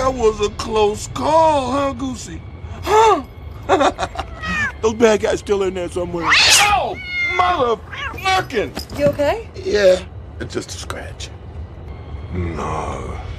That was a close call, huh, Goosey? Huh? Those bad guys still in there somewhere. Ow! Mother flicking! You okay? Yeah, it's just a scratch. No.